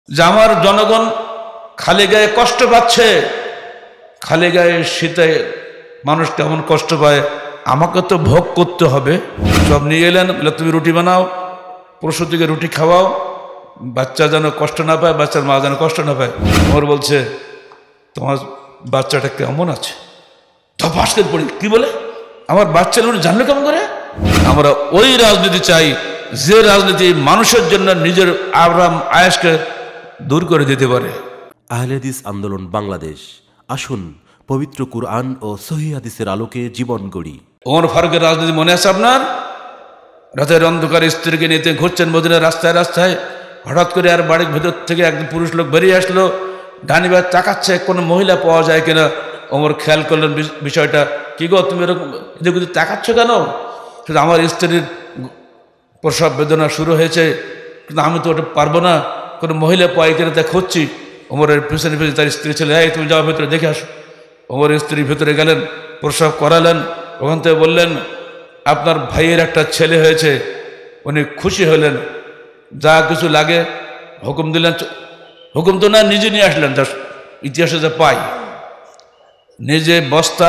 যে আমার জনগণ খালি গায়ে কষ্ট পাচ্ছে, খালি গায়ে শীতে মানুষ কেমন কষ্ট পায়, আমাকে তো ভোগ করতে হবে। সব নিয়ে এলেন, বলে তুমি রুটি বানাও, প্রসূতিকে রুটি খাওয়াও, বাচ্চা যেন কষ্ট না পায়, বাচ্চার মা যেন কষ্ট না পায়। ওমর বলছে তোমার বাচ্চাটা কেমন আছে? ধপাস করে পড়ি, কি বলে আমার বাচ্চা জানলো কেমন করে? আমরা ওই রাজনীতি চাই যে রাজনীতি মানুষের জন্য নিজের আরাম আয়েশকে দূর করে দিতে পারে। আহলে হাদিস আন্দোলন বাংলাদেশ, আসুন পবিত্র কুরআন ও সহিহ হাদিসের আলোকে জীবন গড়ি। ওমর ফারুকের রাজনীতি মনে আছে আপনার? রাতের অন্ধকার স্ত্রীকে নিতে ঘুরছেন মদিনার রাস্তায় রাস্তায়, হঠাৎ করে আর বাড়ির ভেতর থেকে একজন পুরুষ লোক বেরিয়ে আসলো, ডানিবার তাকাচ্ছে কোনো মহিলা পাওয়া যায় কিনা। ওমর খেয়াল করলেন বিষয়টা, কি গো তুমি এরকম এদিকে তাকাচ্ছ কেন? শুধু আমার স্ত্রীর প্রসব বেদনা শুরু হয়েছে, কিন্তু আমি তো ওটা পারবো না, কোনো মহিলা পাই কিনা তা খুঁজছি। ওমরের পিছনে পিছনে তার স্ত্রী ছেলে, এই তুমি যাও ভেতরে দেখে আসো। ওমরের স্ত্রী ভেতরে গেলেন, প্রসব করালেন। ওখান থেকে বললেন আপনার ভাইয়ের একটা ছেলে হয়েছে। উনি খুশি হলেন, যা কিছু লাগে হুকুম দিলেন। হুকুম তো না, নিজে নিয়ে আসলেন, তার ইতিহাসে যা পাই, নিজে বস্তা,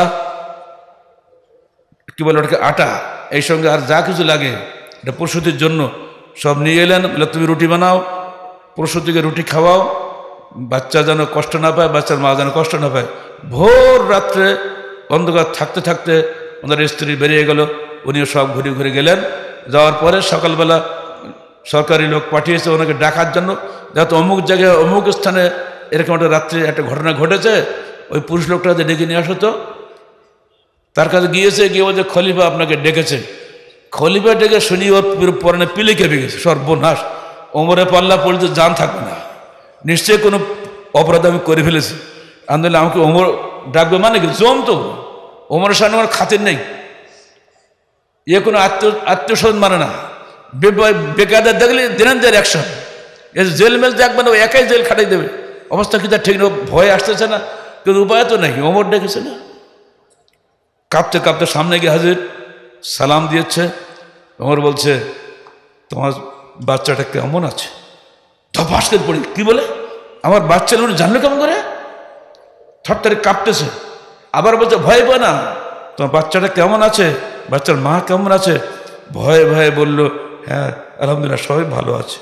কি বলে ওটাকে, আটা, এই সঙ্গে আর যা কিছু লাগে এটা প্রসূতির জন্য সব নিয়ে এলেন। বলে তুমি রুটি বানাও, প্রসূতিকে রুটি খাওয়াও, বাচ্চা যেন কষ্ট না পায়, বাচ্চার মা যেন কষ্ট না পায়। ভোর রাত্রে অন্ধকার থাকতে থাকতে ওনার স্ত্রী বেরিয়ে গেল, উনিও সব ঘুরে ঘুরে গেলেন। যাওয়ার পরে সকালবেলা সরকারি লোক পাঠিয়েছে ওনাকে ডাকার জন্য, যাতে অমুক জায়গায় অমুক স্থানে এরকম একটা রাত্রে একটা ঘটনা ঘটেছে, ওই পুরুষ লোকটাকে ডেকে নিয়ে আসো তো। তার কাছে গিয়েছে, গিয়ে বলছে খলিফা আপনাকে ডেকেছে। খলিফা ডেকে শুনি ওর পরনে পিলে কেঁপে গেছে, সর্বনাশ, ওমরে পাল্লা পড়লে জান থাকবে না, নিশ্চয়ই কোনো অপরাধ আমি করে ফেলেছি। আন্দোলন আমাকে ওমর ডাকবে মানে কি? জম তো ওমরের সামনে আমার খাতির নেই, এ কোনো আত্মীয়স্বজন মানে না। বেকায়দা দেখলে দিনের দের অ্যাকশন, এ জেল মেল দেখবে না, একাই জেল খাটাই দেবে। অবস্থা কি তার ঠিক না, ভয় আসতেছে না, কিন্তু উপায় তো নেই। ওমর ডেকেছে না, কাঁপতে কাঁপতে সামনে গিয়ে হাজির, সালাম দিয়েছে। ওমর বলছে তোমার বাচ্চাটা কেমন আছে? ধপাস করে পড়ি, কি বলে আমার বাচ্চা জানলো কেমন করে? থরথরে কাঁপতেছে। আবার বলছে ভয় পায় না, তোমার বাচ্চাটা কেমন আছে, বাচ্চার মা কেমন আছে? ভয়ে ভয়ে বলল হ্যাঁ আলহামদুলিল্লাহ সবাই ভালো আছে।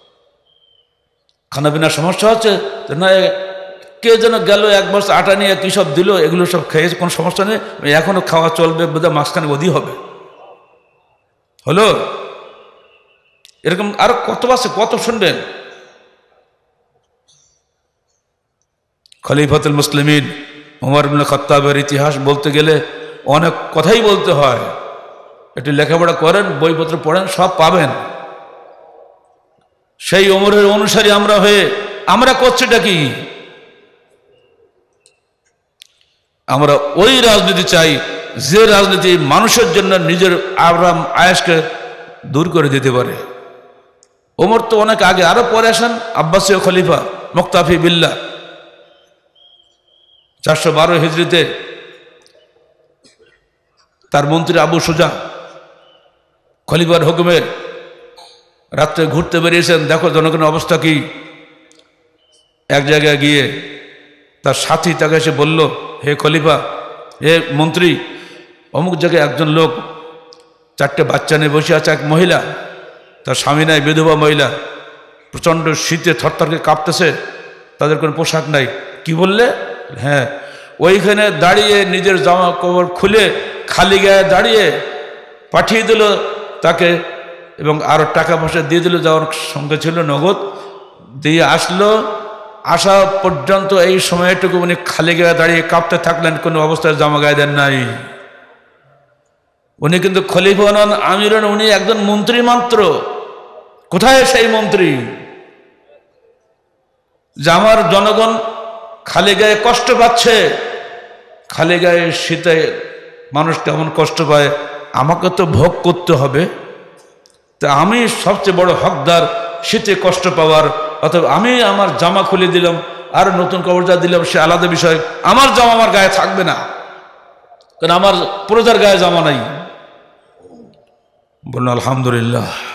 খানা পিনার সমস্যা হচ্ছে না? কে যেন গেল এক বছর আটা নিয়ে কী সব দিল, এগুলো সব খেয়েছে, কোনো সমস্যা নেই, এখনো খাওয়া চলবে, বোধহয় মাঝখানে অধি হবে। হলো এরকম আরো কত আছে, কত শুনবেন। খলিফাতুল মুসলিমিন ওমর ইবনে খাত্তাবের ইতিহাস বলতে গেলে অনেক কথাই বলতে হয়। একটু লেখাপড়া করেন, বইপত্র পড়েন, সব পাবেন। সেই ওমরের অনুসারী আমরা হয়ে আমরা করছিটা কি? আমরা ওই রাজনীতি চাই যে রাজনীতি মানুষের জন্য নিজের আরাম আয়েশকে দূর করে দিতে পারে। ওমর তো অনেক আগে, আরো পরে আসেন আব্বাসীয় খলিফা মুক্তাফি বিল্লাহ 412 হিজরিতে তার মন্ত্রী আবু সুজা খলিফার হুকুমে রাত্রে ঘুরতে বেরিয়েছেন, দেখো জনগণের অবস্থা কি। এক জায়গায় গিয়ে তার সাথী তাকে এসে বলল, হে খলিফা, হে মন্ত্রী, অমুক জায়গায় একজন লোক 4টে বাচ্চা নিয়ে বসে আছে, এক মহিলা, তার স্বামী নাই, বিধবা মহিলা, প্রচণ্ড শীতে থরথরকে কাঁপতেছে, তাদের কোনো পোশাক নাই। কি বললে? হ্যাঁ, ওইখানে দাঁড়িয়ে নিজের জামা কাপড় খুলে খালি গায়ে দাঁড়িয়ে পাঠিয়ে দিল তাকে, এবং আরো টাকা পয়সা দিয়ে দিল, যাওয়ার সঙ্গে ছিল নগদ, দিয়ে আসলো। আসা পর্যন্ত এই সময়টুকু উনি খালি গায়ে দাঁড়িয়ে কাঁপতে থাকলেন, কোনো অবস্থায় জামা গায়ে দেন নাই। উনি কিন্তু খলিফা নন, আমির নন, উনি একজন মন্ত্রী মাত্র। কোথায় সেই মন্ত্রী? যে আমার জনগণ খালি গায়ে কষ্ট পাচ্ছে, খালি গায়ে শীতে মানুষ কেমন কষ্ট পায়, আমাকে তো ভোগ করতে হবে। তা আমি সবচেয়ে বড় হকদার শীতে কষ্ট পাওয়ার, অথবা আমি আমার জামা খুলে দিলাম আর নতুন কাপড় যা দিলাম সে আলাদা বিষয়, আমার জামা আমার গায়ে থাকবে না, কারণ আমার প্রজার গায়ে জামা নাই। বলুন আলহামদুলিল্লাহ।